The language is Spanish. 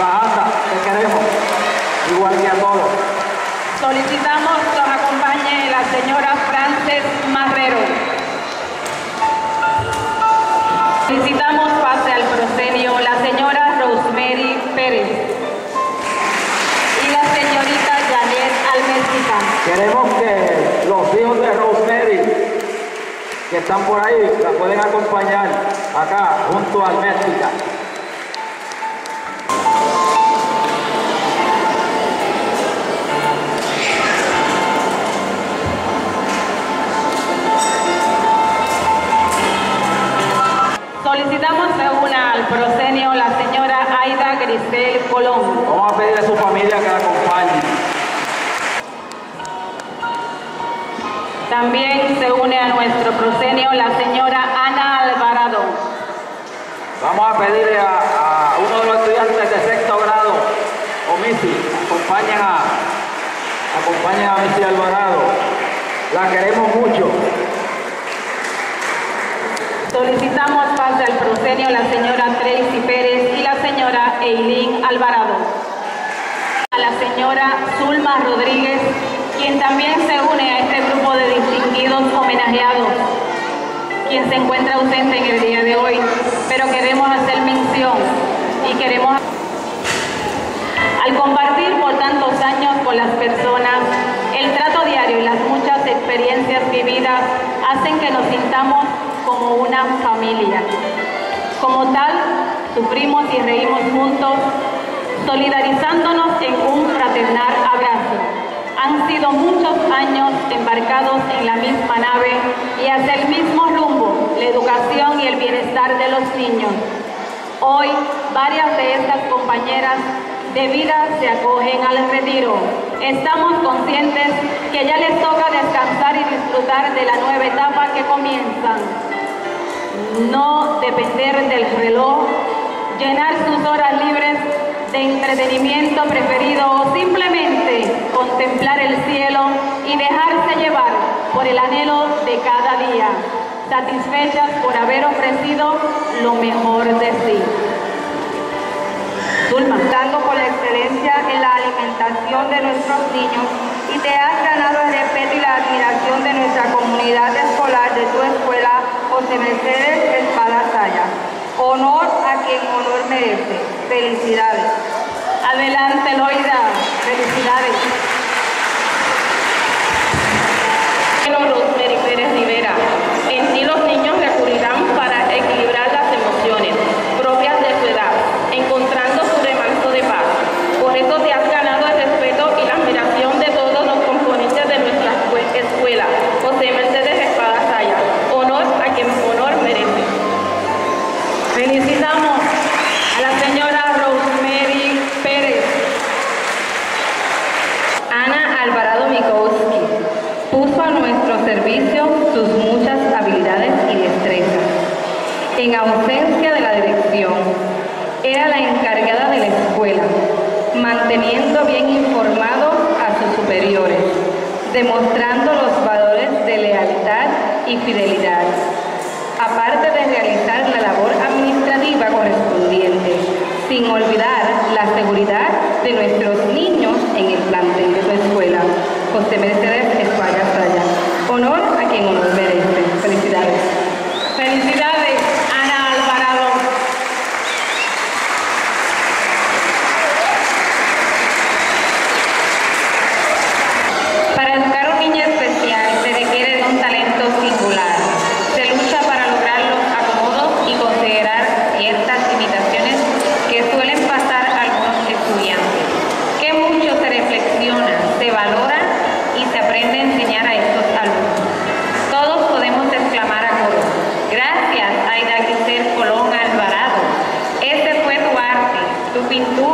Bajanda, te queremos, igual que a todos. Solicitamos que nos acompañe la señora Frances Marrero. Solicitamos pase al proscenio la señora Rosemary Pérez y la señorita Janet Almestica. Queremos que los hijos de Rosemary que están por ahí la pueden acompañar acá junto a Almestica. Solicitamos se una al proscenio la señora Aida Grisel Colón. Vamos a pedir a su familia que la acompañe. También se une a nuestro proscenio la señora Ana Alvarado. Vamos a pedirle a uno de los estudiantes de sexto grado, o Missy, acompañen a Missy Alvarado. La queremos mucho. Solicitamos pase al proscenio la señora Tracy Pérez y la señora Eileen Alvarado. A la señora Zulma Rodríguez, quien también se une a este grupo de distinguidos homenajeados, quien se encuentra ausente en el día de hoy, pero queremos hacer mención y queremos... Al compartir por tantos años con las personas, el trato diario y las muchas experiencias vividas hacen que nos sintamos como una familia. Como tal, sufrimos y reímos juntos, solidarizándonos en un fraternal abrazo. Han sido muchos años embarcados en la misma nave y hacia el mismo rumbo, la educación y el bienestar de los niños. Hoy, varias de estas compañeras de vida se acogen al retiro. Estamos conscientes que ya les toca descansar y disfrutar de la nueva etapa que comienzan. No depender del reloj, llenar sus horas libres de entretenimiento preferido o simplemente contemplar el cielo y dejarse llevar por el anhelo de cada día, satisfechas por haber ofrecido lo mejor de sí. Zulma, dando por la excelencia en la alimentación de nuestros niños y te has ganado el respeto y la admiración de nuestra comunidad escolar de tu escuela, José Mercedes Espada Saya. Honor a quien honor merece. Felicidades. Adelante, Loida. Felicidades. Rosemary Pérez Rivera. En ti los niños recurrirán para equilibrar las emociones propias de su edad, encontrando su remanso de paz. Por eso te has ganado el respeto y la admiración de todos los componentes de nuestra escuela, José Mercedes Espada Saya. Honor a quien honor merece. Felicitamos a la señora Rosemary Pérez. Ana Alvarado Mikowski puso a nuestro servicio sus muchas habilidades y destrezas. En ausencia de la dirección, era la encargada de la escuela, manteniendo bien informados a sus superiores, demostrando los valores de lealtad y fidelidad, aparte de realizar la labor administrativa correspondiente, sin olvidar la seguridad de nuestros niños en el plantel de su escuela, José Mercedes Espada Saya. Honor a quien honor merece. Felicidades. Felicidades, Ana Alvarado. Para educar a un niño especial se requiere de un talento singular. Se lucha para lograr los acomodos y considerar ciertas limitaciones que suelen pasar a algunos estudiantes. Que mucho se reflexiona, se valora y se aprende a enseñar a estos alumnos. Todos podemos exclamar a coro: gracias, Aida Grisel Colón Alvarado. Ese fue tu arte, tu pintura